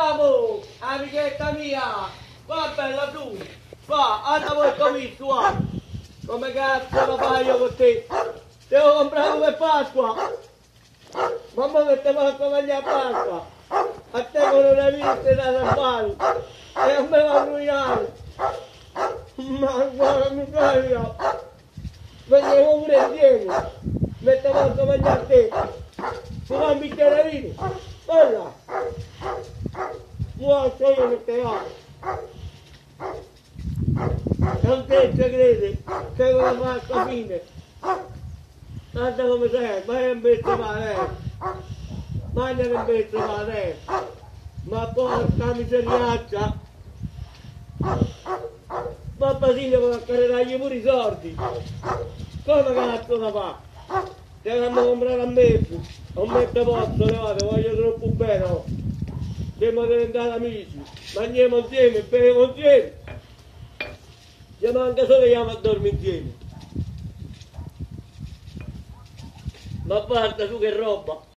Bravo, amichetta mia! Qua bella tu! Qua, anda voi qui, qua! Come cazzo lo fai io con te? Ti ho comprato per Pasqua! Mamma che ti faccio mangiare a Pasqua! A te con una vista da fare! E a me va a ruinare! Ma guarda, mi carica! Veniamo pure insieme! Me ti faccio mangiare a te! Tu fai un bicchiere di vino! Bella! Muoio io che te va! Non te ci credi che come fa a sta fine? Guarda come sei, vai un pezzo male! Mangia un pezzo male! Ma porca miseriaccia! Pappasino vuole accarrerargli pure i soldi! Come cazzo la fa? Te l'hanno comprato a me! Non me te posso levare, voglio troppo bene! Oh. Siamo diventati amici! Mangiamo insieme, beviamo insieme! Ci manca solo che andiamo a dormire insieme! Ma guarda su che roba!